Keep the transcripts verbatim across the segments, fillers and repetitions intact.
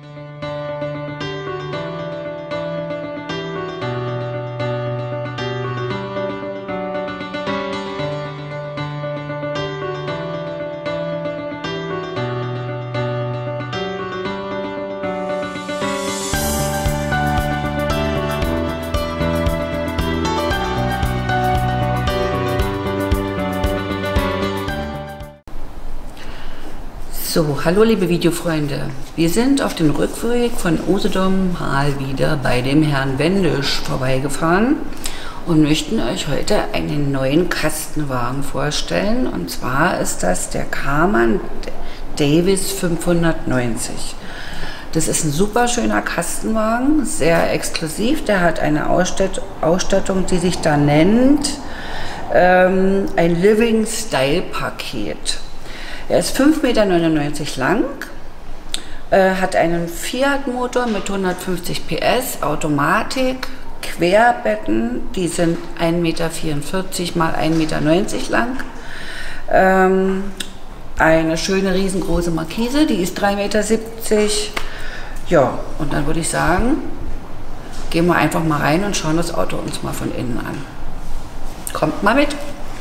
So, hallo liebe Videofreunde, wir sind auf dem Rückweg von Usedom mal wieder bei dem Herrn Wendisch vorbeigefahren und möchten euch heute einen neuen Kastenwagen vorstellen, und zwar ist das der Karmann Davis fünfhundertneunzig. Das ist ein super schöner Kastenwagen, sehr exklusiv, der hat eine Ausstatt Ausstattung, die sich da nennt ähm, ein Living Style Paket. Er ist fünf Komma neunundneunzig Meter lang, äh, hat einen Fiat-Motor mit hundertfünfzig P S, Automatik, Querbetten, die sind ein Meter vierundvierzig mal ein Meter neunzig lang, ähm, eine schöne riesengroße Markise, die ist drei Meter siebzig. Ja, und dann würde ich sagen, gehen wir einfach mal rein und schauen das Auto uns mal von innen an. Kommt mal mit!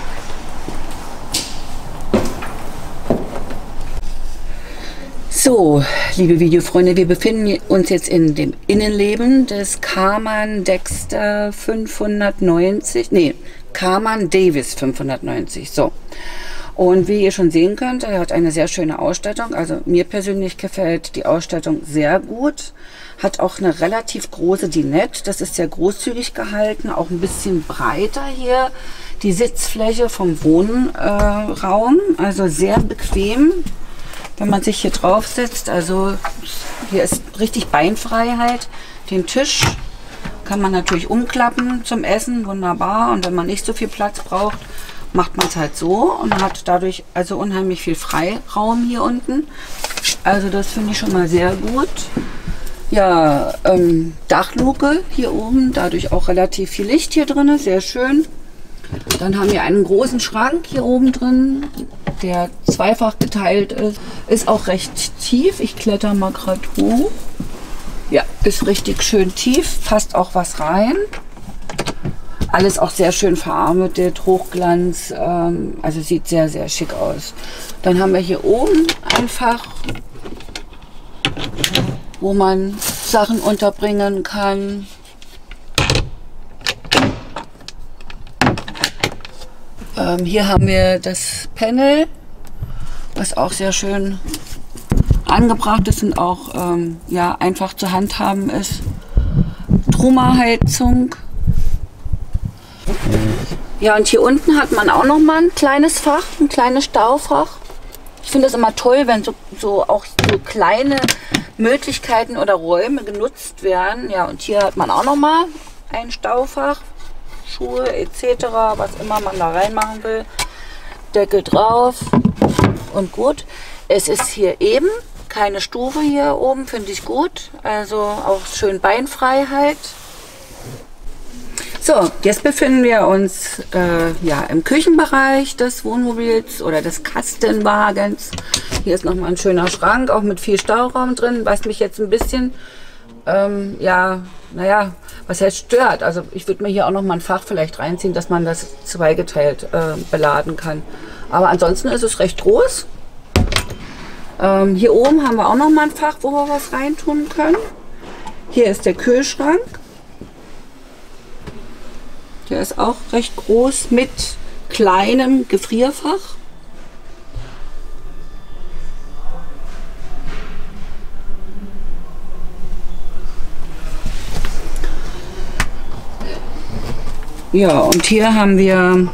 So, liebe Videofreunde, wir befinden uns jetzt in dem Innenleben des Karmann Dexter fünfhundertneunzig, nee, Karmann Davis fünfhundertneunzig, so. Und wie ihr schon sehen könnt, er hat eine sehr schöne Ausstattung, also mir persönlich gefällt die Ausstattung sehr gut, hat auch eine relativ große Dinette, das ist sehr großzügig gehalten, auch ein bisschen breiter hier, die Sitzfläche vom Wohnraum, äh, also sehr bequem. Wenn man sich hier drauf setzt, also hier ist richtig Beinfreiheit. Den Tisch kann man natürlich umklappen zum Essen, wunderbar. Und wenn man nicht so viel Platz braucht, macht man es halt so und hat dadurch also unheimlich viel Freiraum hier unten. Also das finde ich schon mal sehr gut. Ja, ähm, Dachluke hier oben, dadurch auch relativ viel Licht hier drin, sehr schön. Dann haben wir einen großen Schrank hier oben drin, der zweifach geteilt ist. Ist auch recht tief. Ich kletter mal gerade hoch. Ja, ist richtig schön tief. Passt auch was rein. Alles auch sehr schön verarbeitet, Hochglanz. Ähm, also sieht sehr, sehr schick aus. Dann haben wir hier oben ein Fach, wo man Sachen unterbringen kann. Ähm, hier haben wir das Panel, was auch sehr schön angebracht ist und auch ähm, ja, einfach zu handhaben ist. Truma-Heizung. Ja, und hier unten hat man auch noch mal ein kleines Fach, ein kleines Staufach. Ich finde es immer toll, wenn so, so auch so kleine Möglichkeiten oder Räume genutzt werden. Ja, und hier hat man auch noch mal ein Staufach. Schuhe et cetera, was immer man da reinmachen will. Deckel drauf und gut. Es ist hier eben keine Stufe hier oben, finde ich gut. Also auch schön Beinfreiheit. So, jetzt befinden wir uns äh, ja, im Küchenbereich des Wohnmobils oder des Kastenwagens. Hier ist nochmal ein schöner Schrank, auch mit viel Stauraum drin, was mich jetzt ein bisschen Ähm, ja, naja, was heißt stört. Also ich würde mir hier auch noch mal ein Fach vielleicht reinziehen, dass man das zweigeteilt äh, beladen kann. Aber ansonsten ist es recht groß. Ähm, hier oben haben wir auch noch mal ein Fach, wo wir was reintun können. Hier ist der Kühlschrank. Der ist auch recht groß mit kleinem Gefrierfach. Ja, und hier haben wir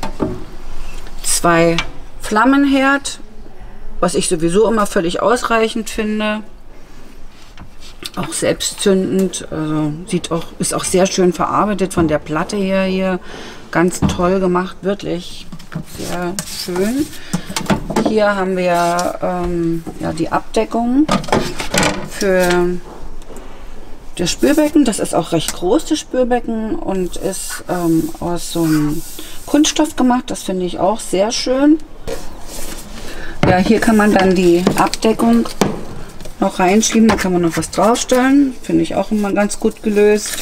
zwei Flammenherd, was ich sowieso immer völlig ausreichend finde. Auch selbstzündend, also sieht auch, ist auch sehr schön verarbeitet von der Platte her hier. Ganz toll gemacht, wirklich sehr schön. Hier haben wir ähm, ja, die Abdeckung für das Spülbecken. Das ist auch recht groß, das Spülbecken, und ist ähm, aus so einem Kunststoff gemacht. Das finde ich auch sehr schön. Ja, hier kann man dann die Abdeckung noch reinschieben. Da kann man noch was draufstellen. Finde ich auch immer ganz gut gelöst.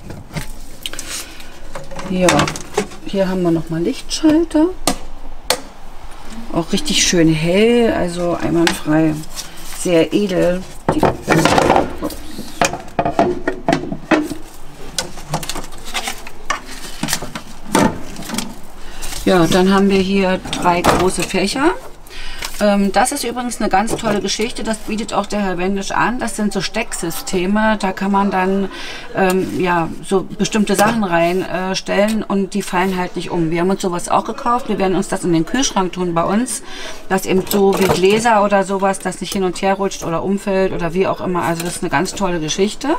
Ja, hier haben wir noch mal Lichtschalter. Auch richtig schön hell, also einwandfrei. Sehr edel. Die Ups. Ja, dann haben wir hier drei große Fächer. Ähm, das ist übrigens eine ganz tolle Geschichte, das bietet auch der Herr Wendisch an. Das sind so Stecksysteme, da kann man dann ähm, ja, so bestimmte Sachen reinstellen äh, und die fallen halt nicht um. Wir haben uns sowas auch gekauft, wir werden uns das in den Kühlschrank tun bei uns, dass eben so wie Gläser oder sowas, das nicht hin und her rutscht oder umfällt oder wie auch immer. Also das ist eine ganz tolle Geschichte.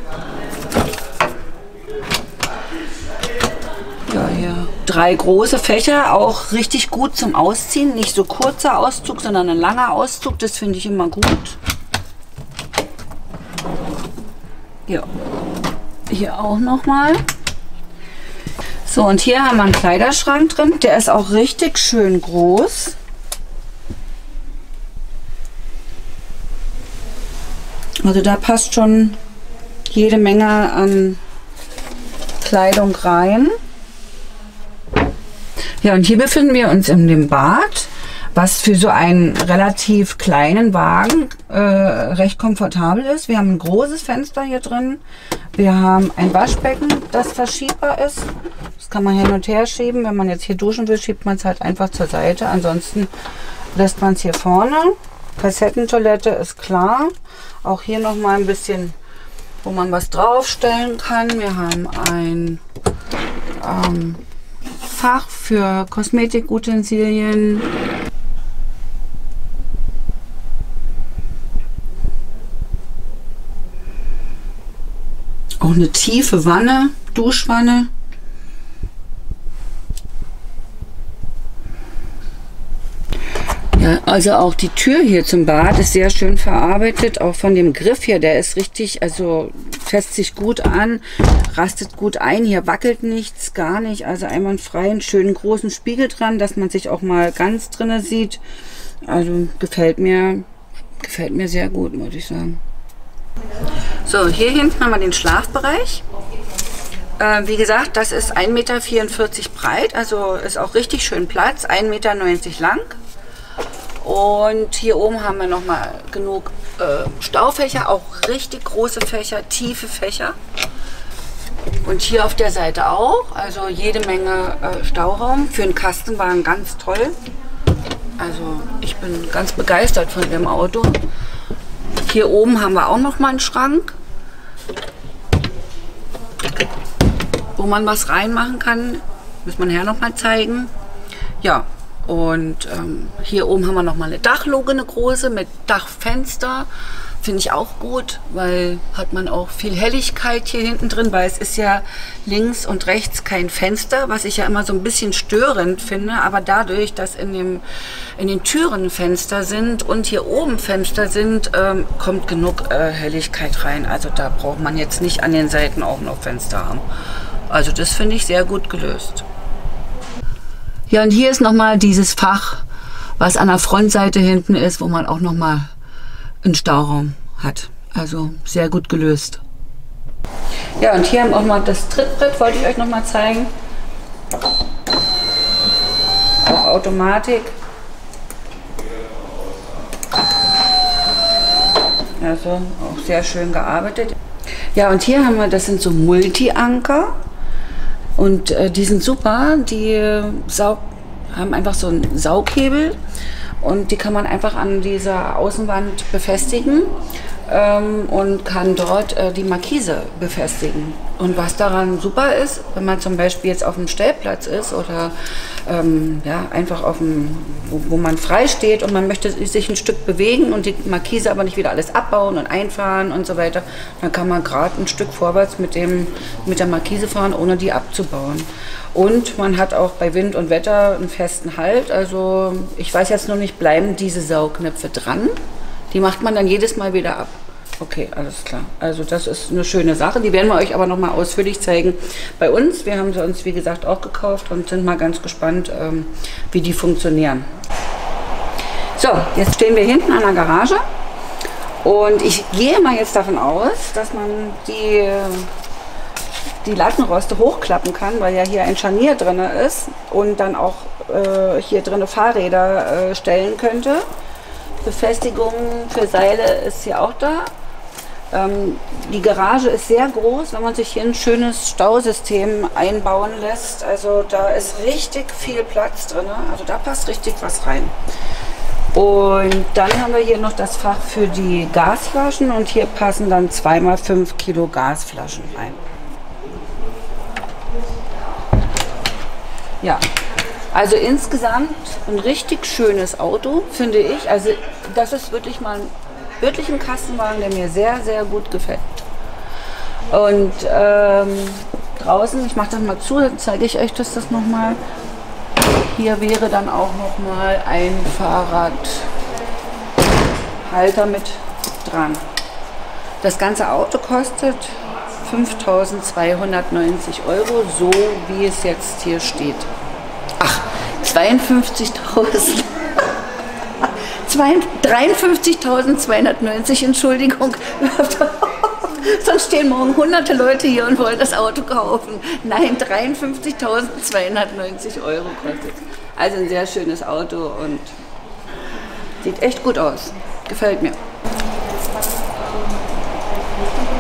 Ja, hier drei große Fächer, auch richtig gut zum Ausziehen. Nicht so kurzer Auszug, sondern ein langer Auszug. Das finde ich immer gut. Ja, hier auch nochmal. So, und hier haben wir einen Kleiderschrank drin. Der ist auch richtig schön groß. Also da passt schon jede Menge an Kleidung rein. Ja, und hier befinden wir uns in dem Bad, was für so einen relativ kleinen Wagen äh, recht komfortabel ist. Wir haben ein großes Fenster hier drin. Wir haben ein Waschbecken, das verschiebbar ist. Das kann man hin und her schieben. Wenn man jetzt hier duschen will, schiebt man es halt einfach zur Seite. Ansonsten lässt man es hier vorne. Kassettentoilette ist klar. Auch hier noch mal ein bisschen, wo man was draufstellen kann. Wir haben ein ähm, Fach für Kosmetikutensilien. Auch eine tiefe Wanne, Duschwanne. Ja, also auch die Tür hier zum Bad ist sehr schön verarbeitet. Auch von dem Griff hier, der ist richtig, also fässt sich gut an, rastet gut ein. Hier wackelt nichts, gar nicht. Also einwandfrei, einen schönen großen Spiegel dran, dass man sich auch mal ganz drinne sieht. Also gefällt mir, gefällt mir sehr gut, muss ich sagen. So, hier hinten haben wir den Schlafbereich. Äh, wie gesagt, das ist ein Meter vierundvierzig breit, also ist auch richtig schön Platz, ein Meter neunzig lang. Und hier oben haben wir noch mal genug äh, Staufächer, auch richtig große Fächer, tiefe Fächer. Und hier auf der Seite auch, also jede Menge äh, Stauraum. Für einen Kastenwagen ganz toll. Also ich bin ganz begeistert von dem Auto. Hier oben haben wir auch noch mal einen Schrank, wo man was reinmachen kann. Muss man her noch mal zeigen. Ja. Und ähm, hier oben haben wir noch mal eine Dachluke, eine große mit Dachfenster. Finde ich auch gut, weil hat man auch viel Helligkeit hier hinten drin, weil es ist ja links und rechts kein Fenster, was ich ja immer so ein bisschen störend finde. Aber dadurch, dass in, dem, in den Türen Fenster sind und hier oben Fenster sind, ähm, kommt genug äh, Helligkeit rein. Also da braucht man jetzt nicht an den Seiten auch noch Fenster haben. Also das finde ich sehr gut gelöst. Ja, und hier ist nochmal dieses Fach, was an der Frontseite hinten ist, wo man auch nochmal einen Stauraum hat. Also sehr gut gelöst. Ja, und hier haben wir auch mal das Trittbrett, wollte ich euch nochmal zeigen. Auch Automatik. Also auch sehr schön gearbeitet. Ja, und hier haben wir, das sind so Multi-Anker. Und äh, die sind super, die äh, saug, haben einfach so einen Saughebel und die kann man einfach an dieser Außenwand befestigen ähm, und kann dort äh, die Markise befestigen. Und was daran super ist, wenn man zum Beispiel jetzt auf dem Stellplatz ist oder ähm, ja, einfach auf dem, wo, wo man frei steht und man möchte sich ein Stück bewegen und die Markise aber nicht wieder alles abbauen und einfahren und so weiter, dann kann man gerade ein Stück vorwärts mit, dem, mit der Markise fahren, ohne die abzubauen. Und man hat auch bei Wind und Wetter einen festen Halt. Also ich weiß jetzt nur nicht, bleiben diese Saugnäpfe dran? Die macht man dann jedes Mal wieder ab. Okay, alles klar. Also das ist eine schöne Sache. Die werden wir euch aber noch mal ausführlich zeigen bei uns. Wir haben sie uns, wie gesagt, auch gekauft und sind mal ganz gespannt, ähm, wie die funktionieren. So, jetzt stehen wir hinten an der Garage Und ich gehe mal jetzt davon aus, dass man die, die Lattenroste hochklappen kann, weil ja hier ein Scharnier drin ist und dann auch äh, hier drin Fahrräder äh, stellen könnte. Befestigung für Seile ist hier auch da. Ähm, die Garage ist sehr groß, wenn man sich hier ein schönes Stausystem einbauen lässt. Also da ist richtig viel Platz drin, also da passt richtig was rein. Und dann haben wir hier noch das Fach für die Gasflaschen und hier passen dann zwei mal fünf Kilo Gasflaschen rein. Ja, also insgesamt ein richtig schönes Auto, finde ich. Also das ist wirklich mal ein wirklich ein Kastenwagen, der mir sehr, sehr gut gefällt. Und ähm, draußen, ich mache das mal zu, dann zeige ich euch das, das nochmal. Hier wäre dann auch nochmal ein Fahrradhalter mit dran. Das ganze Auto kostet fünftausendzweihundertneunzig Euro, so wie es jetzt hier steht. Ach, zweiundfünfzigtausend. dreiundfünfzigtausendzweihundertneunzig, Entschuldigung. Sonst stehen morgen hunderte Leute hier und wollen das Auto kaufen. Nein, dreiundfünfzigtausendzweihundertneunzig Euro kostet. Also ein sehr schönes Auto und sieht echt gut aus. Gefällt mir.